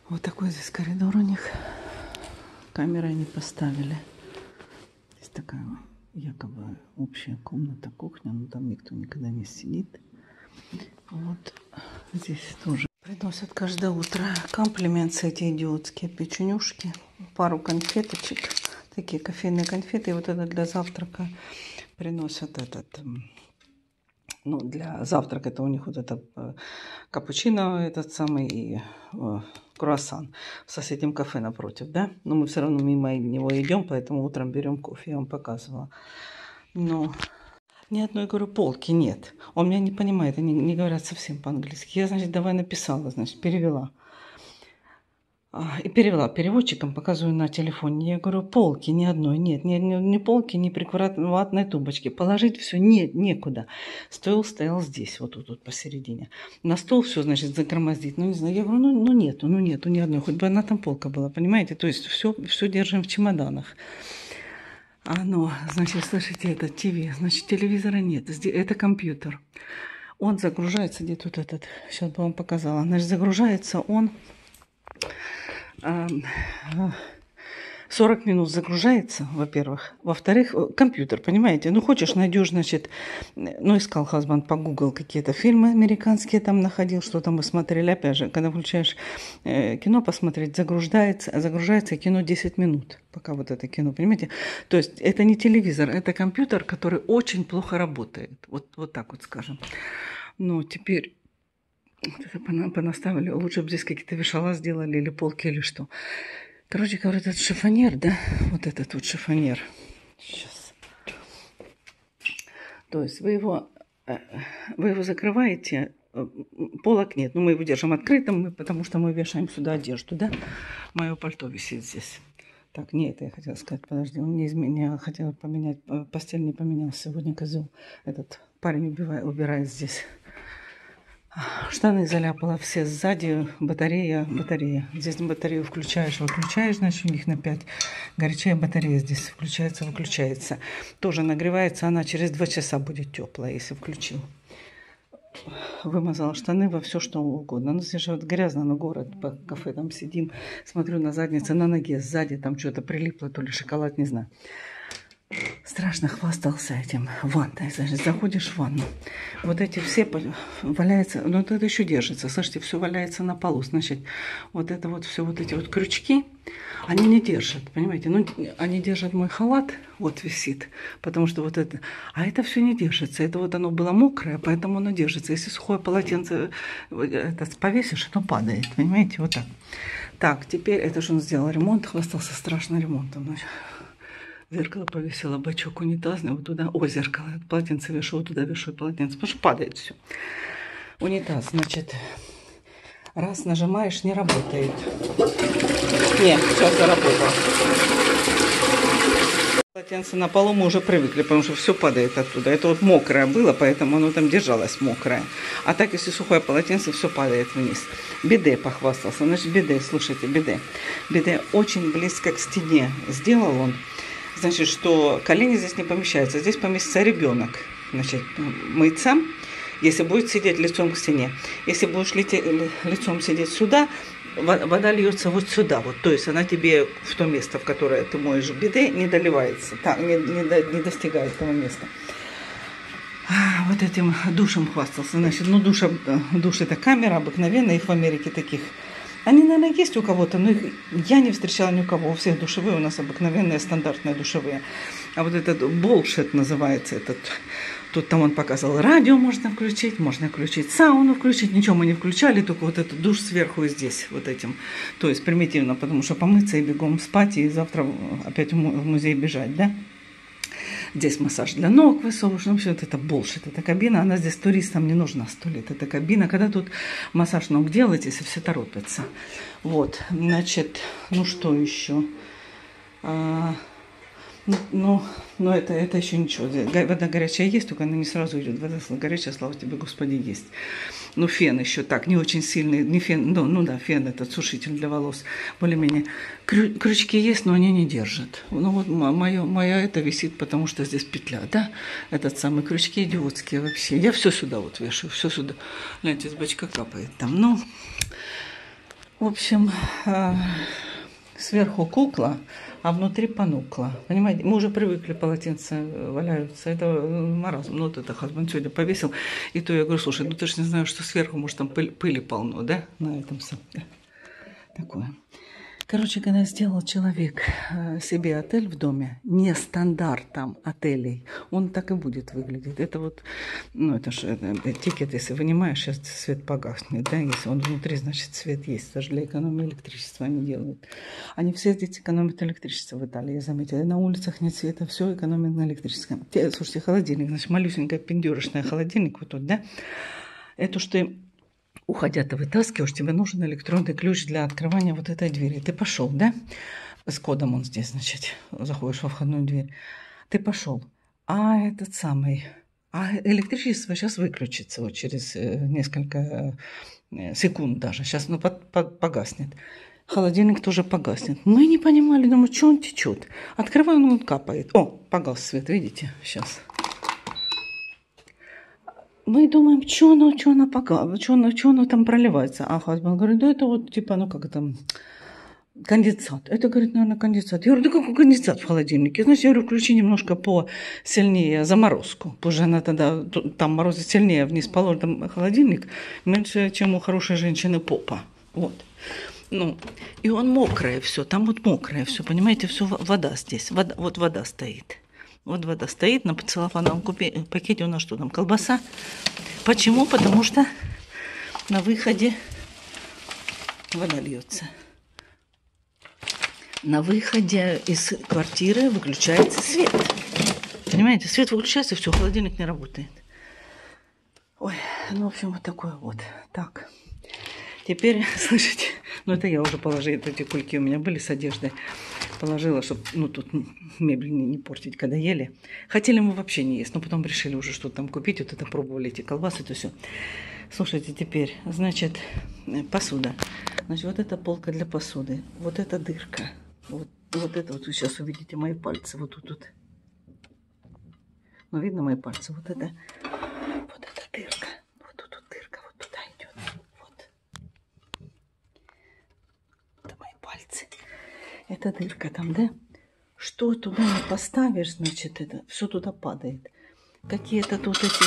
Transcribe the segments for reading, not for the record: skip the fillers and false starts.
Вот такой здесь коридор у них. Камеры они поставили. Здесь такая якобы общая комната, кухня. Но там никто никогда не сидит. Вот здесь тоже приносят каждое утро комплименты эти идиотские печенюшки. Пару конфеточек. Такие кофейные конфеты. И вот это для завтрака приносят этот... Ну, для завтрака это у них вот это капучино, этот самый и круассан в соседнем кафе напротив, да? Но мы все равно мимо него идем, поэтому утром берем кофе, я вам показывала. Но ни одной, говорю, полки нет. Он меня не понимает, они не говорят совсем по-английски. Я, значит, давай написала, значит, перевела. И перевела переводчиком, показываю на телефоне. Я говорю, полки ни одной нет, ни полки, ни прикроватной тумбочки. Положить все нет, некуда. Стол стоял здесь, вот тут посередине. На стол все, значит, загромоздить. Ну, не знаю, я говорю, ну нету ни одной. Хоть бы одна там полка была, понимаете? То есть все держим в чемоданах. Ну, значит, слышите, это ТВ, значит, телевизора нет. Это компьютер. Он загружается, где тут этот, сейчас бы вам показала. Значит, загружается он... 40 минут загружается, во-первых. Во-вторых, компьютер, понимаете? Ну, хочешь, найдешь, значит... Ну, искал хазбанд по Google какие-то фильмы американские там находил, что там мы смотрели. Опять же, когда включаешь кино посмотреть, загружается кино 10 минут, пока вот это кино, понимаете? То есть это не телевизор, это компьютер, который очень плохо работает. Вот так вот скажем. Ну, теперь... Понаставили. Лучше бы здесь какие-то вешала сделали или полки, или что. Короче говоря, этот шифонер, да? Вот этот вот шифонер. Сейчас. То есть вы его закрываете, полок нет. Но мы его держим открытым, потому что мы вешаем сюда одежду, да? Мое пальто висит здесь. Так, не это я хотела сказать. Подожди, он не изменял. Хотела поменять. Постель не поменял сегодня, козел. Этот парень убирает здесь. Штаны заляпала все сзади, батарея. Здесь батарею включаешь, выключаешь, значит, у них на 5. Горячая батарея здесь выключается. Тоже нагревается, она через 2 часа будет теплая, если включил. Вымазала штаны во все, что угодно. Ну, здесь же вот грязно, на город, по кафе там сидим. Смотрю на заднице, на ноге сзади там что-то прилипло, то ли шоколад, не знаю. Страшно хвастался этим ванной. Значит, заходишь в ванну. Вот эти все валяются, но это еще держится. Слышите, все валяется на полу. Значит, вот это вот все, вот эти вот крючки, они не держат, понимаете? Ну, они держат мой халат, вот висит, потому что вот это... А это все не держится. Это вот оно было мокрое, поэтому оно держится. Если сухое полотенце это повесишь, оно падает, понимаете? Вот так. Так, теперь это же он сделал ремонт, хвастался страшно ремонтом. Значит, зеркало повесила, бачок унитазный, вот туда, зеркало, полотенце вешу, вот туда вешу полотенце, потому что падает все. Унитаз, значит, раз нажимаешь, не работает. Нет, сейчас заработало. Полотенце на полу мы уже привыкли, потому что все падает оттуда. Это вот мокрое было, поэтому оно там держалось мокрое. А так, если сухое полотенце, все падает вниз. Биде похвастался. Значит, биде, слушайте, биде. Биде очень близко к стене сделал он. Значит, что колени здесь не помещаются. Здесь поместится ребенок. Значит, мыться, если будет сидеть лицом к стене. Если будешь лицом сидеть сюда, вода льется вот сюда. Вот. То есть она тебе в то место, в которое ты моешь биде, не доливается. Не достигает этого места. Вот этим душем хвастался. Значит, ну душ это камера обыкновенная, их в Америке таких. Они, наверное, есть у кого-то, но их я не встречала ни у кого. У всех душевые у нас обыкновенные, стандартные душевые. А вот этот bullshit называется. Тут там он показывал, радио можно включить сауну включить. Ничего мы не включали, только вот этот душ сверху и здесь, вот этим. То есть примитивно, потому что помыться и бегом спать, и завтра опять в музей бежать, да? Здесь массаж для ног высовываешь. Ну, все это bullshit. Эта кабина, она здесь туристам не нужна 100 лет. Это кабина, когда тут массаж ног делать, если все торопятся. Вот, значит, ну что еще? Ну, это еще ничего. Вода горячая есть, только она не сразу идет. Вода горячая, слава тебе, Господи, есть. Ну, фен еще так, не очень сильный. Не фен, ну да, фен этот сушитель для волос. Более-менее. Крючки есть, но они не держат. Ну, вот моя это висит, потому что здесь петля, да? Этот самый крючки идиотские вообще. Я все сюда вот вешаю, все сюда. Гляньте, с бачка капает там. Ну, В общем, сверху кукла, а внутри понукла. Понимаете, мы уже привыкли, полотенца валяются. Это маразм. Ну, вот это Хазбан сегодня повесил. И то я говорю, слушай, ну ты же не знаешь, что сверху, может, там пыли полно, да? На этом самом. Такое. Короче, когда сделал человек себе отель в доме, не стандартом отелей, он так и будет выглядеть. Это вот, ну, это же тикет, если вынимаешь, сейчас свет погаснет, да, если он внутри, значит, свет есть. Даже для экономии электричества они делают. Они все здесь экономят электричество в Италии, я заметила. На улицах нет света, все экономят на электричестве. Слушайте, холодильник, значит, малюсенькая пиндюрочная холодильник вот тут, да, это что ты, уходя, ты вытаскиваешь, тебе нужен электронный ключ для открывания вот этой двери. Ты пошел, да? С кодом он здесь, значит, заходишь во входную дверь. Ты пошел. А этот самый... А электричество сейчас выключится вот через несколько секунд даже. Сейчас ну, погаснет. Холодильник тоже погаснет. Мы не понимали, думаю, что он течет. Открываю, он капает. О, погас свет, видите? Сейчас. Мы думаем, что оно там проливается. А Хазбан говорит, да это вот типа, ну как там, конденсат. Это, говорит, наверное, конденсат. Я говорю, да какой конденсат в холодильнике? Значит, я говорю, включи немножко посильнее заморозку. Позже она тогда, там морозит сильнее, вниз положит там холодильник, меньше, чем у хорошей женщины попа. Вот. Ну, и он мокрое все, там вот мокрое все, понимаете, все вода здесь, вот вода стоит. Вот вода стоит на целлофановом пакете. У нас что там, колбаса? Почему? Потому что на выходе вода льется. На выходе из квартиры выключается свет. Понимаете, свет выключается, все, холодильник не работает. Ой, ну, в общем, вот такое вот. Так, теперь, слышите, ну, это я уже положила, эти кульки у меня были с одеждой. Положила, чтобы, ну, тут мебель не портить, когда ели. Хотели мы вообще не есть, но потом решили уже что-то там купить. Вот это пробовали, эти колбасы, это все. Слушайте, теперь, значит, посуда. Значит, вот эта полка для посуды. Вот эта дырка. Вот это вот вы сейчас увидите мои пальцы. Вот тут. Ну, видно мои пальцы? Вот эта дырка. Вот тут дырка, вот туда идет. Вот. Это мои пальцы. Это дырка там, да? Что туда не поставишь, значит, это все туда падает. Какие-то тут эти...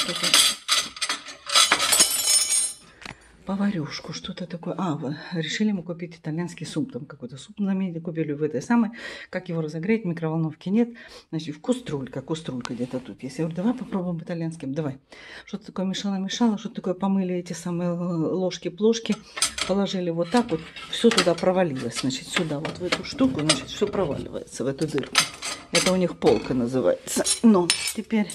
поварюшку, что-то такое. Решили мы купить итальянский суп. Там какой-то суп на меди купили в этой самой. Как его разогреть? Микроволновки нет. Значит, кастрюлька где-то тут есть. Я говорю, давай попробуем итальянским. Давай. Что-то такое мешало. Что-то такое помыли эти самые ложки-плошки. Положили вот так вот. Все туда провалилось. Значит, сюда вот в эту штуку. Значит, все проваливается в эту дырку. Это у них полка называется. Но теперь...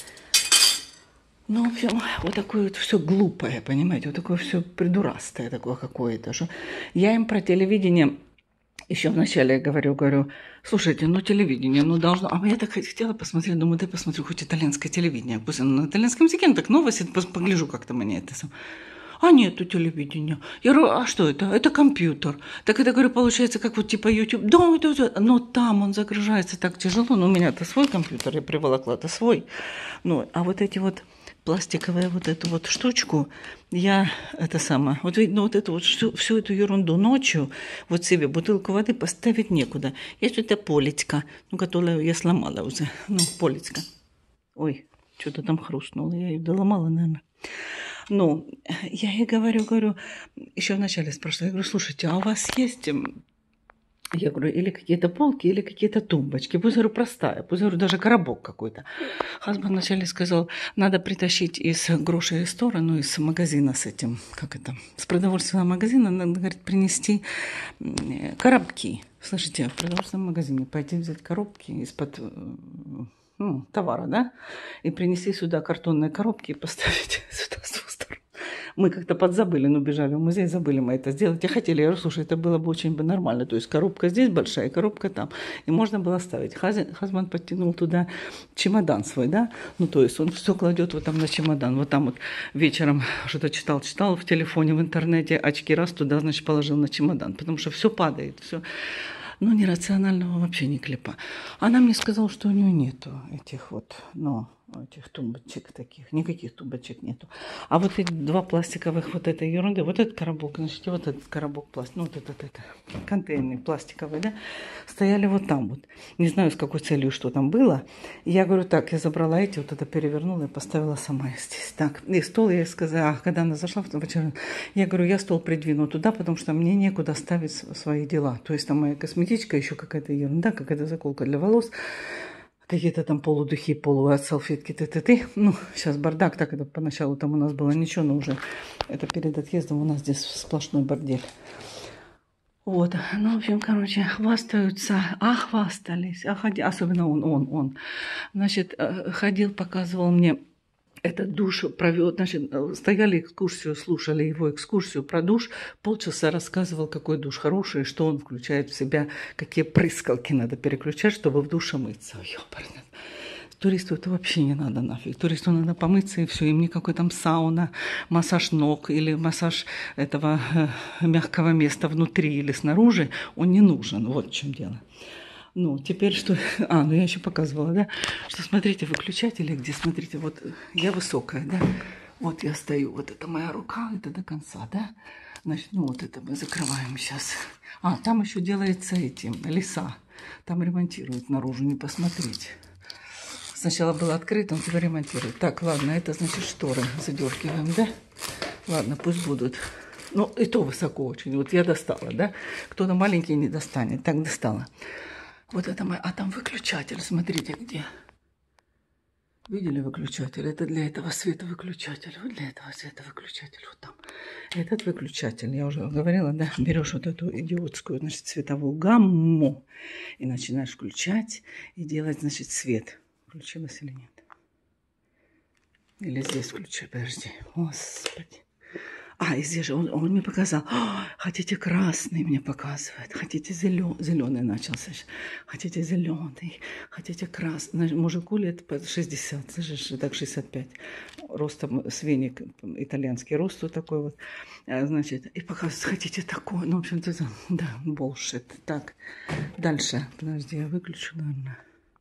Ну, в общем, вот такое вот все глупое, понимаете, вот такое все придурастое такое какое-то. Что я им про телевидение еще вначале говорю, слушайте, ну телевидение, ну должно... А я так хотела посмотреть, думаю, дай посмотрю хоть итальянское телевидение. Пусть на итальянском языке, ну так новости, погляжу как-то мне это сам. А нету телевидения. Я говорю, а что это? Это компьютер. Так это, говорю, получается, как вот типа YouTube. Да, но там он загружается так тяжело. Ну, у меня-то свой компьютер, я приволокла-то свой. Ну, а вот эти вот пластиковая вот эту вот штучку, я это самое, вот видно, вот эту вот всю эту ерунду ночью, вот себе бутылку воды поставить некуда. Есть вот эта полечка, ну, которую я сломала уже, ну, полечка. Ой, что-то там хрустнуло, я ее доломала, наверное. Ну, я ей говорю, еще вначале спрашивала, я говорю, слушайте, а у вас есть... Я говорю, или какие-то полки, или какие-то тумбочки. Пусть, говорю, простая. Пусть, говорю, даже коробок какой-то. Хазбан вначале сказал, надо притащить из grocery store, ну, из магазина с этим, как это, с продовольственного магазина, надо, говорит, принести коробки. Слышите, в продовольственном магазине пойти взять коробки из-под товара, да, и принести сюда картонные коробки и поставить сюда с двух сторон. Мы как-то подзабыли, ну, бежали в музей, забыли мы это сделать. И хотели, я говорю, слушай, это было бы очень бы нормально. То есть коробка здесь большая, коробка там. И можно было ставить. Хазбан подтянул туда чемодан свой, да. Ну, то есть он все кладет вот там на чемодан. Вот там вот вечером что-то читал в телефоне, в интернете, очки раз туда, значит, положил на чемодан. Потому что все падает, все. Ну, нерационального вообще не клепа. Она мне сказала, что у нее нету этих вот, этих тумбочек таких. Никаких тумбочек нету. А вот эти два пластиковых вот этой ерунды, вот этот коробок, значит, вот этот коробок ну вот этот контейнер пластиковый, да, стояли вот там вот. Не знаю, с какой целью, что там было. И я говорю, так, я забрала эти, вот это перевернула и поставила сама здесь. Так, и стол, я сказала, когда она зашла, я говорю, я стол придвину туда, потому что мне некуда ставить свои дела. То есть там моя косметичка, еще какая-то ерунда, какая-то заколка для волос, какие-то там полудухи, салфетки, т-т-т. Ну, сейчас бардак, так это поначалу там у нас было ничего, но уже это перед отъездом у нас здесь сплошной бордель. Вот, ну, в общем, короче, хвастаются, хвастались, особенно он. Значит, ходил, показывал мне этот душ, провел, значит, стояли экскурсию, слушали его экскурсию про душ, полчаса рассказывал, какой душ хороший, что он включает в себя, какие прыскалки надо переключать, чтобы в душе мыться. Ёпарно. Туристу это вообще не надо нафиг. Туристу надо помыться и все. Им никакой там сауна, массаж ног или массаж этого мягкого места внутри или снаружи, он не нужен. Вот в чем дело. Ну, теперь что... ну я еще показывала, да? Что, смотрите, выключатели где, смотрите, вот я высокая, да? Вот я стою, вот это моя рука, это до конца, да? Значит, ну вот это мы закрываем сейчас. Там еще делается леса. Там ремонтируют наружу, не посмотреть. Сначала было открыто, он теперь ремонтирует. Так, ладно, это значит шторы задергиваем, да? Ладно, пусть будут. Ну, и то высоко очень. Вот я достала, да? Кто-то маленький не достанет. Так, достала. Вот это мой... там выключатель, смотрите, где. Видели выключатель? Это для этого света выключатель. Вот для этого света выключатель. Вот там. Этот выключатель, я уже говорила, да? Берешь вот эту идиотскую, значит, цветовую гамму и начинаешь включать и делать, значит, свет. Включилось или нет? Или здесь включи, подожди. Господи. И здесь же он мне показал. Хотите красный, мне показывает. Хотите зеленый начался. Хотите зеленый. Хотите красный. Мужику лет 60, слышишь, так 65. Ростом с веник, итальянский рост вот такой вот. Значит, и показывает, хотите такой. Ну, в общем-то, да, bullshit. Так, дальше. Подожди, я выключу, наверное.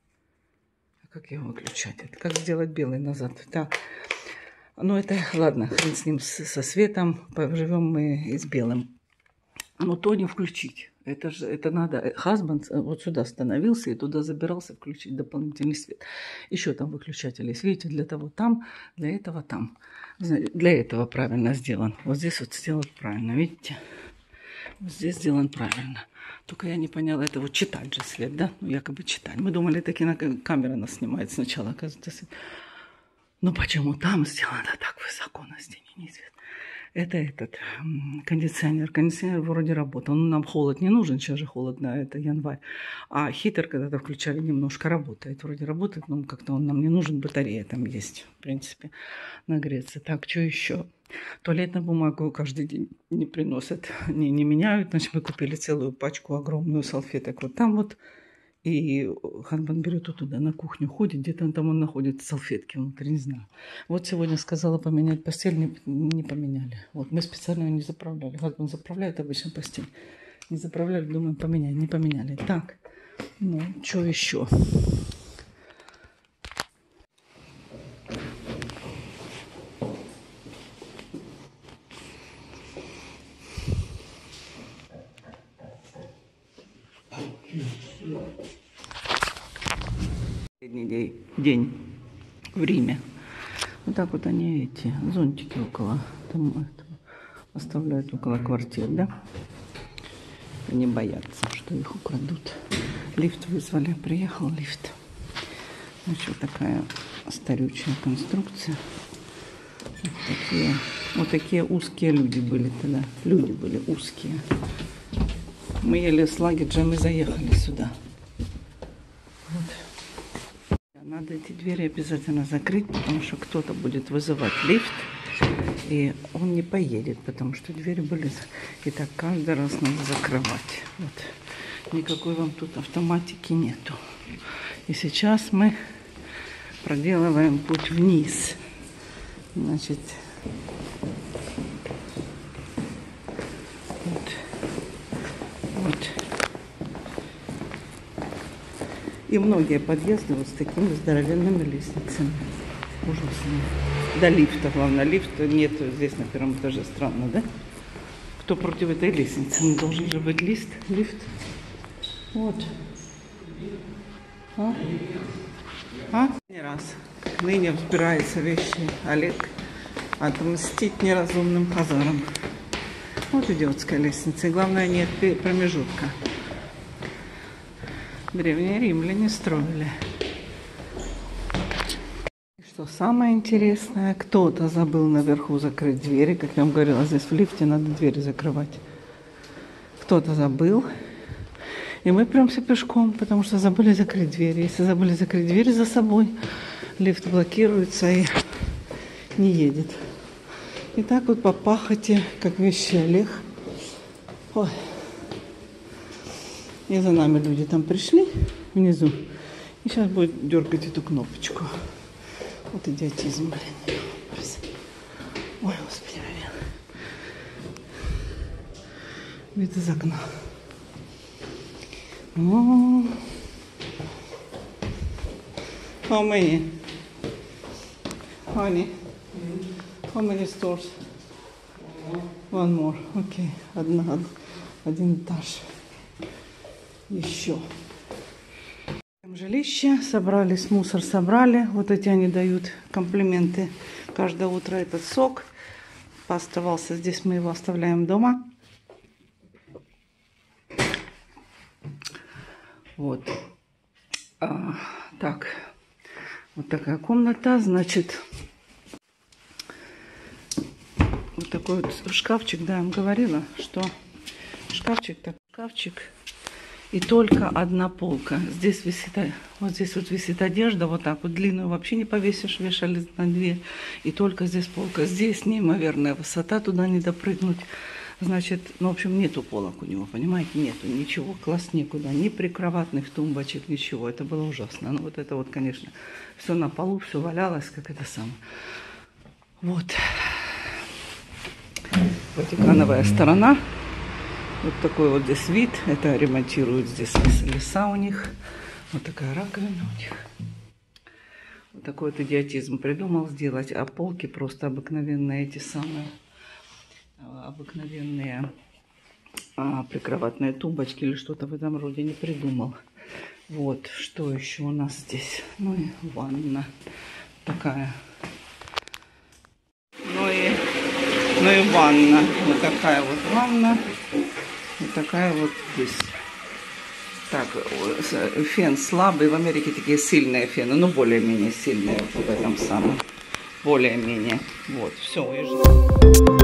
Как его выключать? Это как сделать белый назад? Так. Ну, это, ладно, хрен с ним, со светом, поживем мы и с белым. Но то не включить. Это надо. Хазбанд вот сюда становился и туда забирался включить дополнительный свет. Еще там выключатель есть. Видите, для того там, для этого там. Для этого правильно сделан. Вот здесь вот сделан правильно, видите? Вот здесь сделан правильно. Только я не поняла, это вот читать же свет, да? Ну, якобы читать. Мы думали, таки камера нас снимает сначала, оказывается. Но почему там сделано так высоко на стене, неизвестно. Это этот кондиционер. Кондиционер вроде работал. Нам холод не нужен, сейчас же холодно, это январь. А хитер когда-то включали, немножко работает. Вроде работает, но как-то он нам не нужен. Батарея там есть, в принципе, нагреться. Так, что еще? Туалетную бумагу каждый день не приносят, не меняют. Значит, мы купили целую пачку огромную салфеток. Вот там вот. И Ханбан берет туда, на кухню ходит, где-то там он находит салфетки внутри, не знаю. Вот сегодня сказала поменять постель, не поменяли. Вот мы специально ее не заправляли. Ханбан заправляет обычно постель. Не заправляли, думаем, поменять, не поменяли. Так, ну, что еще? Последний день в Риме. Вот так вот они эти зонтики около там оставляют около квартир, да? Они боятся, что их украдут. Лифт вызвали, приехал лифт. Значит, такая старючая конструкция. Вот такие узкие люди были тогда. Люди были узкие. Мы еле с лагерем и заехали сюда. Вот. Надо эти двери обязательно закрыть, потому что кто-то будет вызывать лифт, и он не поедет, потому что двери были... И так каждый раз надо закрывать. Вот. Никакой вам тут автоматики нету. И сейчас мы проделываем путь вниз. Значит... Вот. И многие подъезды вот с такими здоровенными лестницами. ужасные. До лифта, главное. Лифта нет здесь на первом этаже. Странно, да? Кто против этой лестницы? Ну, должен же быть лифт. Вот. Не раз. Ныне взбираются вещи Олег отмстить неразумным хазарам. Вот идиотская лестница. И главное, нет промежутка. Древние римляне строили. И что самое интересное, кто-то забыл наверху закрыть двери. Как я вам говорила, здесь в лифте надо двери закрывать. Кто-то забыл. И мы прямся пешком, потому что забыли закрыть двери. Если забыли закрыть двери за собой, лифт блокируется и не едет. И так вот по пахоте, как вещи Олег. Ой. И за нами люди там пришли внизу. И сейчас будет дергать эту кнопочку. Вот идиотизм, блин. Ой, Господи, вид из окна. How many? Honey? How many stores? One more. Окей. Один этаж. Еще. Жилище. Собрались, мусор собрали. Вот эти они дают комплименты. Каждое утро этот сок. Пооставался здесь, мы его оставляем дома. Вот. Так. Вот такая комната. Значит, вот такой вот шкафчик. Да, я вам говорила, что шкафчик, так шкафчик. И только одна полка. Здесь висит, вот здесь вот висит одежда. Вот так вот длинную вообще не повесишь. Вешали на дверь. И только здесь полка. Здесь неимоверная высота. Туда не допрыгнуть. Значит, ну, в общем, нету полок у него, понимаете, нету ничего, класть некуда, ни прикроватных тумбочек, ничего, это было ужасно. Ну, вот это вот, конечно, все на полу, все валялось, как это самое. Вот. Ватикановая сторона. Вот такой вот здесь вид, это ремонтируют здесь леса у них. Вот такая раковина у них. Вот такой вот идиотизм придумал сделать, а полки просто обыкновенные эти самые. Обыкновенные прикроватные тумбочки или что-то в этом роде не придумал. Вот, что еще у нас здесь? Ну и ванна такая. Ну и ванна. Вот такая вот ванна. Вот такая вот здесь. Так, фен слабый. В Америке такие сильные фены. Ну, более-менее сильные в этом самом. Более-менее. Вот, все, уезжаем.